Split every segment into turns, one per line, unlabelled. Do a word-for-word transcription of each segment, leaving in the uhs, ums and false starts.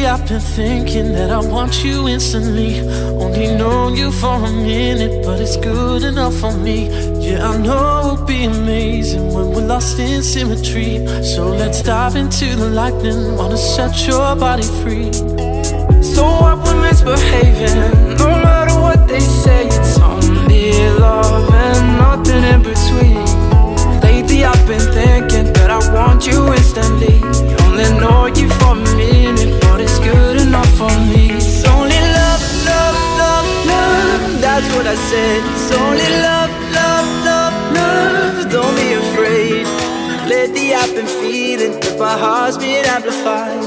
I've been thinking that I want you instantly. Only known you for a minute, but it's good enough for me. Yeah, I know it'll be amazing when we're lost in symmetry. So let's dive into the lightning, wanna set your body free.
So what we're misbehaving, no matter what they say, it's only love and nothing in between. Lately I've been thinking that I want you instantly. Only know you for a minute, but it's good enough for me. It's only love, love, love, love, that's what I said. It's only love, love, love, love, don't be afraid. Lately I've been feeling that my heart's been amplified.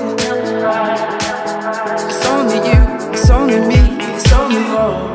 It's only you, it's only me, it's only love.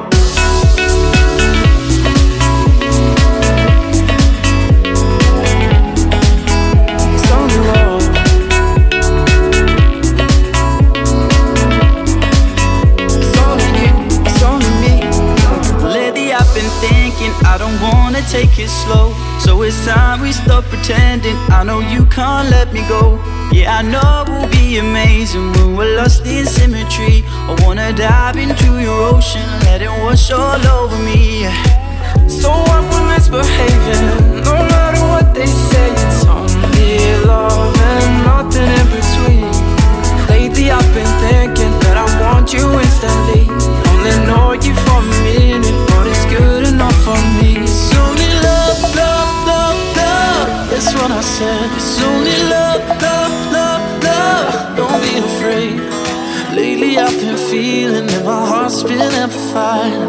I don't wanna take it slow, so it's time we stop pretending. I know you can't let me go. Yeah, I know we'll be amazing when we're lost in symmetry. I wanna dive into your ocean, let it wash all over me. So what we're misbehaving, no matter what they say, it's only love and nothing in between. Lately I've been thinking that I want you instantly. Only know you for a minute, but it's good enough for me.
It's only love, love, love, love, that's what I said. It's only love, love, love, love, don't be afraid. Lately I've been feeling that my heart's been amplified.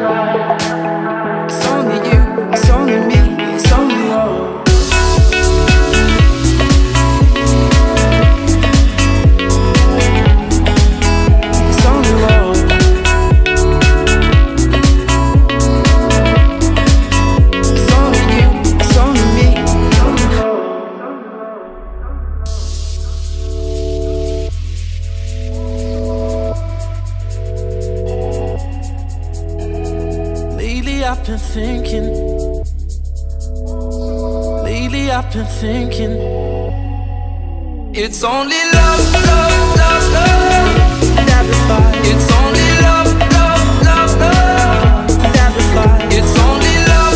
It's only you, it's only me, it's only love.
I've been thinking, lately I've been thinking,
it's only love, love, love, love, amplified. It's only love, love, love, love, amplified. It's only love.